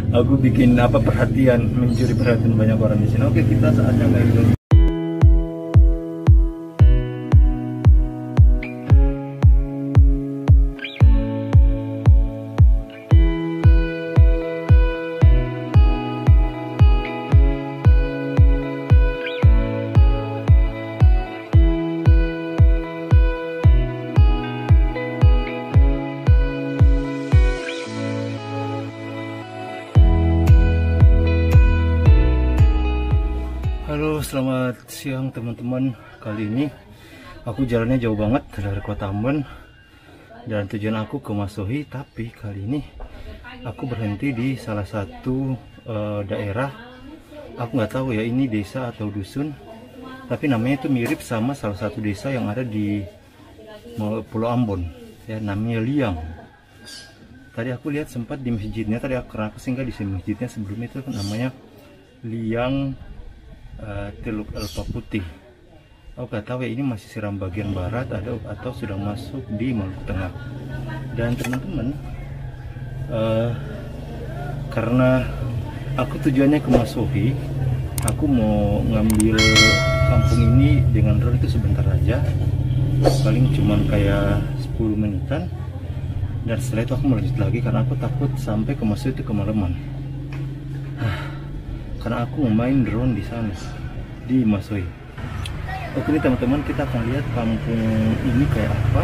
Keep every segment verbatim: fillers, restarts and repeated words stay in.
Aku bikin apa perhatian, mencuri perhatian banyak orang di sini. Oke, kita saatnya main dulu. Halo, selamat siang teman-teman. Kali ini aku jalannya jauh banget dari kota Ambon dan tujuan aku ke Masohi. Tapi kali ini aku berhenti di salah satu uh, daerah. Aku nggak tahu ya ini desa atau dusun, tapi namanya itu mirip sama salah satu desa yang ada di Pulau Ambon, ya, namanya Liang. Tadi aku lihat sempat di masjidnya, tadi aku, karena aku singgah di sini masjidnya sebelumnya itu namanya Liang Uh, Teluk Elpa Putih. Aku gak tahu ya ini masih Seram bagian barat atau atau sudah masuk di Maluku Tengah. Dan teman-teman, uh, karena aku tujuannya ke Masohi, aku mau ngambil kampung ini dengan drone itu sebentar aja, paling cuman kayak sepuluh menitan. Dan setelah itu aku melanjut lagi karena aku takut sampai ke Masohi itu kemalaman. Karena aku mau main drone di sana di Masohi. Oke nih teman-teman, kita akan lihat kampung ini kayak apa.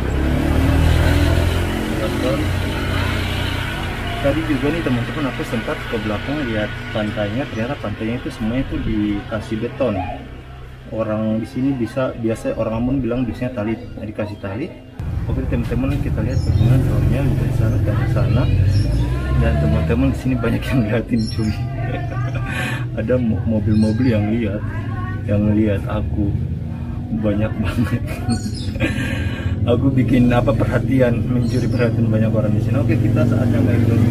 Tadi juga nih teman-teman aku sempat ke belakang lihat pantainya, ternyata pantainya itu semuanya itu dikasih beton. Orang di sini bisa biasa orang Ambon bilang biasanya tali, dikasih tali. Oke teman-teman, kita lihat bagaimana drone-nya dari sana dari sana. Dan teman-teman di sini banyak yang liatin cuy. Ada mobil-mobil yang lihat, yang lihat aku banyak banget. Aku bikin apa perhatian, mencuri perhatian banyak orang di sini. Oke, kita saatnya main dulu.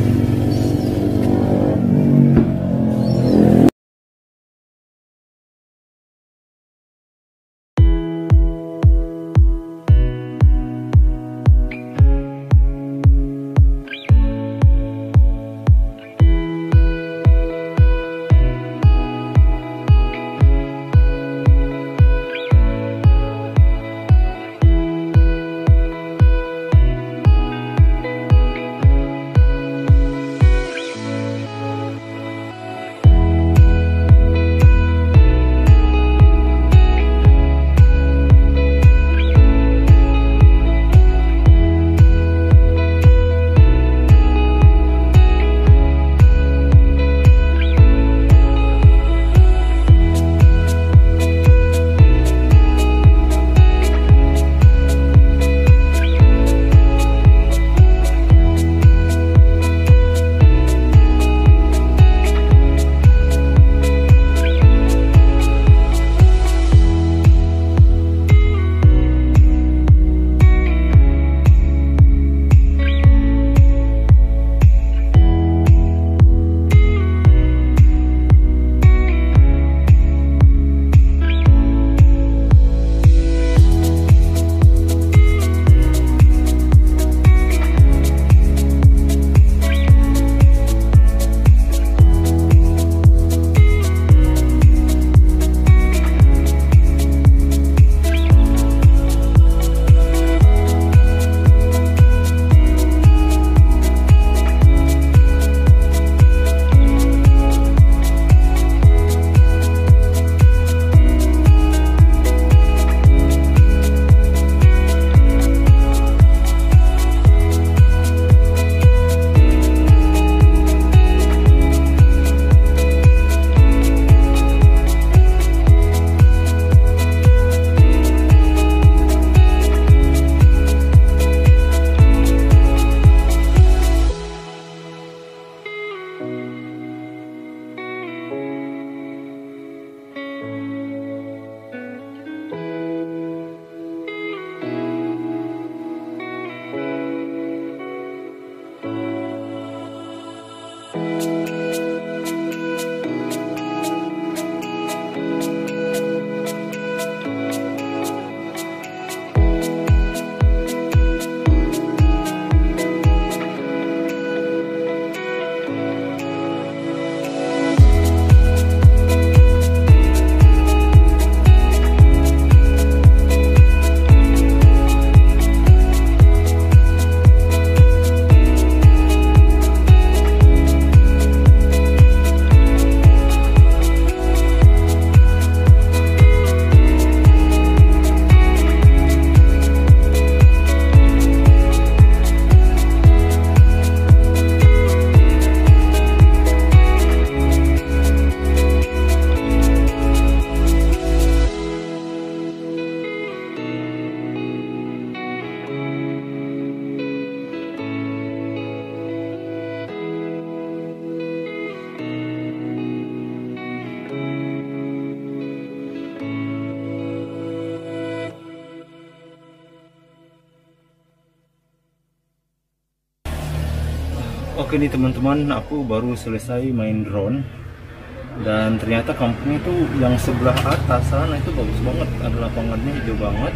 Oke nih teman-teman, aku baru selesai main drone dan ternyata kampung itu yang sebelah atas sana itu bagus banget, ada lapangannya hijau banget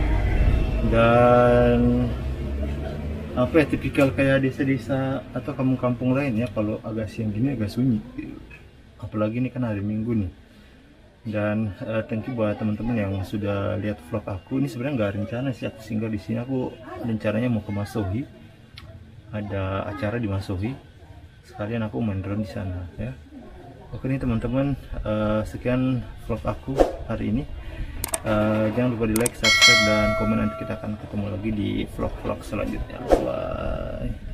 dan apa ya, tipikal kayak desa-desa atau kampung-kampung lain ya. Kalau agak siang gini agak sunyi, apalagi ini kan hari Minggu nih. Dan uh, thank you buat teman-teman yang sudah lihat vlog aku. Ini sebenarnya nggak rencana sih aku singgah di sini. Aku rencananya mau ke Masohi, ada acara di Masohi, sekalian aku main drone di sana ya. Oke nih teman-teman, uh, sekian vlog aku hari ini. Uh, jangan lupa di like, subscribe, dan komen. Nanti kita akan ketemu lagi di vlog-vlog selanjutnya. Bye.